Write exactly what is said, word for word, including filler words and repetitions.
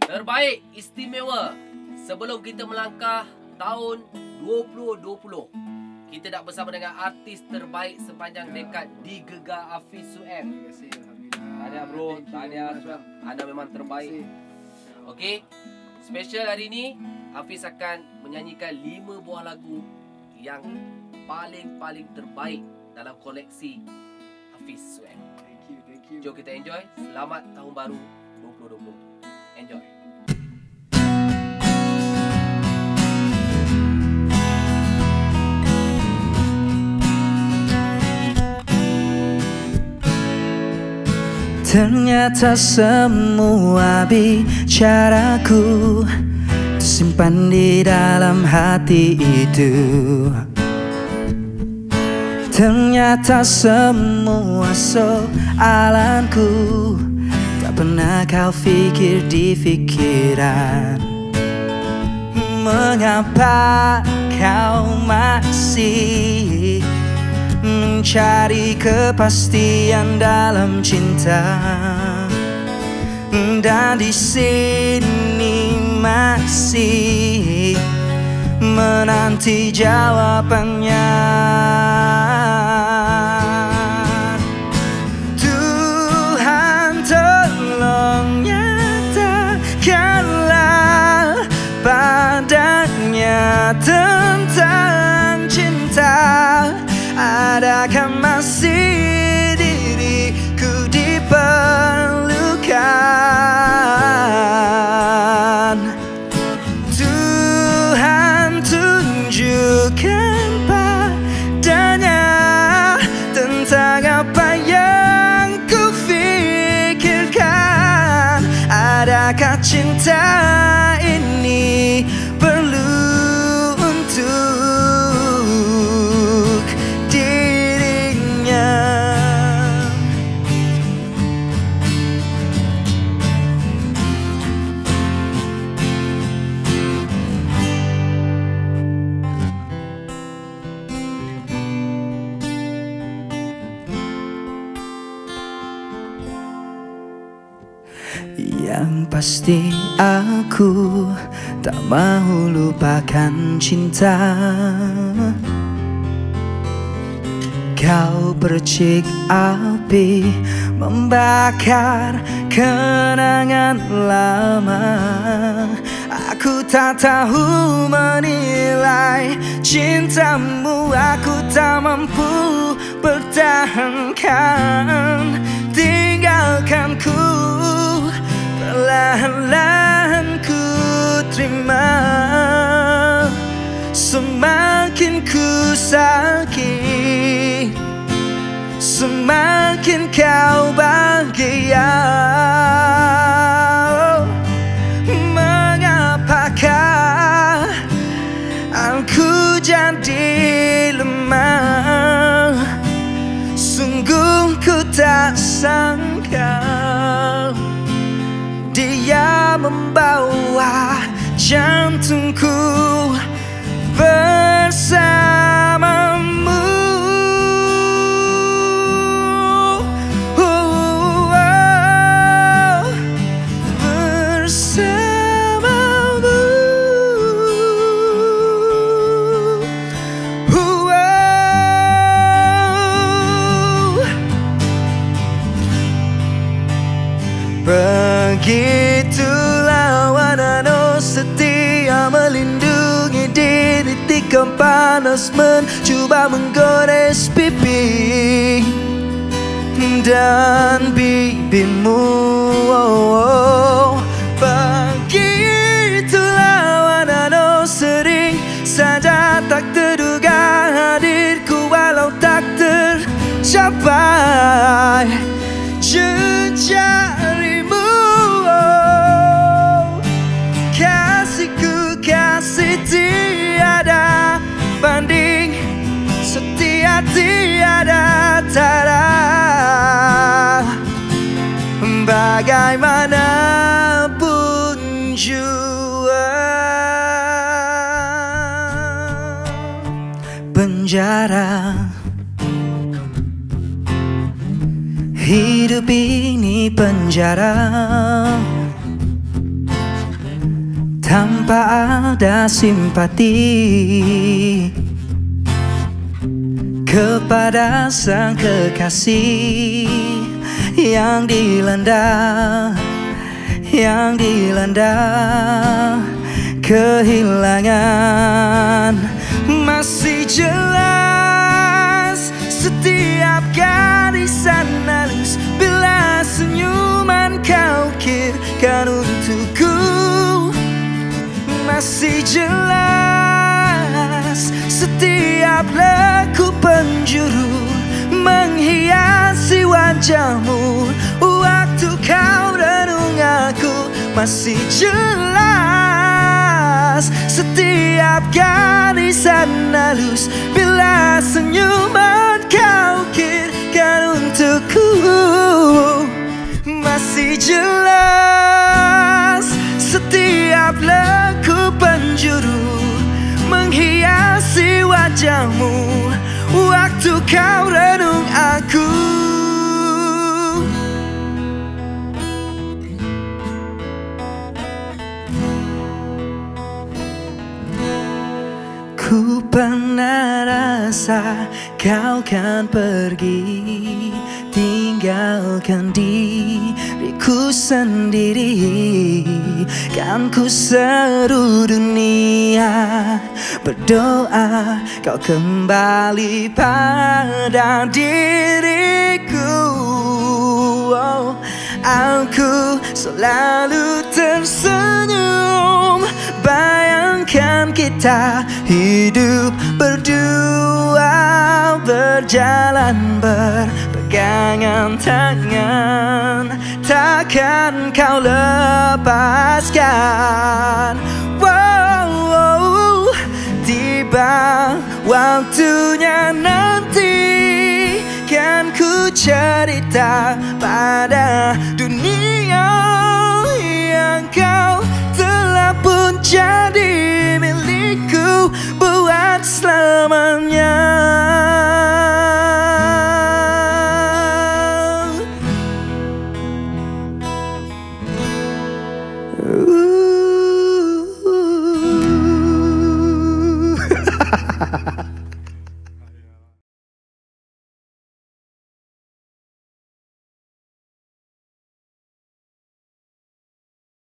Terbaik istimewa. Sebelum kita melangkah tahun dua ribu dua puluh, kita nak bersama dengan artis terbaik sepanjang dekad di Gegar Hafiz Suhaib. Terima kasih, Alhamdulillah. Tahniah bro, tahniah. Anda memang terbaik. Okey, special hari ini Hafiz akan menyanyikan lima buah lagu yang paling-paling terbaik dalam koleksi Hafiz Suhaib. Thank you, thank you. Jom kita enjoy. Selamat Tahun Baru dua ribu dua puluh. Enjoy. Ternyata semua bicaraku tersimpan di dalam hati itu. Ternyata semua soalanku tak pernah kau pikir di pikiran. Mengapa kau masih mencari kepastian dalam cinta, dan di sini masih menanti jawabannya. Tuhan tolong nyatakanlah padanya tentang cinta. Adakah masih diriku diperlukan? Tuhan tunjukkan padanya tentang apa yang ku pikirkan. Adakah cinta ini perlu untuk yang pasti aku tak mau lupakan cinta. Kau percik api membakar kenangan lama. Aku tak tahu menilai cintamu. Aku tak mampu pertahankan. Tinggalkan ku, perlahan-lahan ku terima. Semakin ku sakit, semakin kau bahagia. Mengapakah aku jadi lemah? Sungguh ku tak sangka dia membawa jantungku bersamamu. Oh, oh, bersamamu. Oh, begitulah wanano setia melindungi diri tikam panas mencoba menggores pipi dan bibirmu. Oh, oh. Begitulah wanano sering saja tak terduga hadirku walau tak tercapai jejarimu. Oh, kasihku kasih tiada banding, setia tiada tara. Bagaimanapun jua penjara. Hidup ini penjara. tanpa ada simpati kepada sang kekasih yang dilanda, yang dilanda kehilangan. Masih jelas setiap garisan halus bila senyuman kau kirimkan untukku. Masih jelas setiap laku penjuru menghiasi wajahmu waktu kau renung aku. Masih jelas setiap garisan halus bila senyuman kau kirimkan untukku. Masih jelas setiap laku penjuru menghiasi wajahmu waktu kau renung aku. Ku pernah rasa kau kan pergi, tinggalkan diriku sendiri. Kan ku seru dunia berdoa kau kembali pada diriku. Oh, aku selalu tersenyum bayangkan kita hidup berdua, berjalan berpegangan tangan, takkan kau lepaskan. Wow, wow, tiba waktunya nanti kan ku cerita pada dunia yang kau telah pun jadi milikku buat selamanya. Uh,